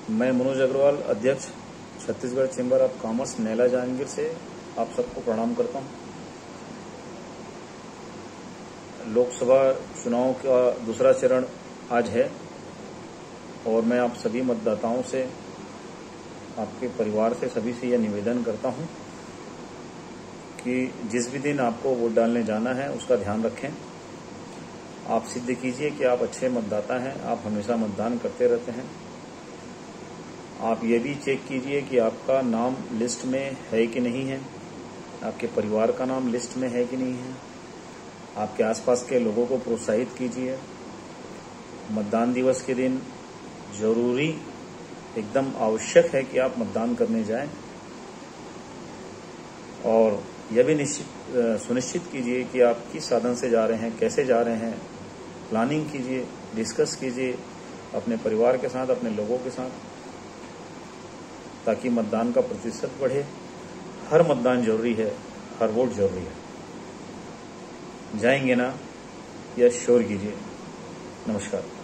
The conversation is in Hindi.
मैं मनोज अग्रवाल, अध्यक्ष Chhattisgarh chamber of commerce Naila Jahangir से आप सबको प्रणाम करता हूं। लोकसभा चुनाव का दूसरा चरण आज है और मैं आप सभी मतदाताओं से, आपके परिवार से, सभी से यह निवेदन करता हूं कि जिस भी दिन आपको वोट डालने जाना है उसका ध्यान रखें। आप सिद्ध कीजिए कि आप अच्छे मतदाता हैं, आप हमेशा मतदान करते रहते हैं। आप ये भी चेक कीजिए कि आपका नाम लिस्ट में है कि नहीं है, आपके परिवार का नाम लिस्ट में है कि नहीं है। आपके आसपास के लोगों को प्रोत्साहित कीजिए। मतदान दिवस के दिन जरूरी, एकदम आवश्यक है कि आप मतदान करने जाएं और यह भी सुनिश्चित कीजिए कि आप किस साधन से जा रहे हैं, कैसे जा रहे हैं। प्लानिंग कीजिए, डिस्कस कीजिए अपने परिवार के साथ, अपने लोगों के साथ, ताकि मतदान का प्रतिशत बढ़े। हर मतदान जरूरी है, हर वोट जरूरी है। जाएंगे ना, यह श्योर कीजिए। नमस्कार।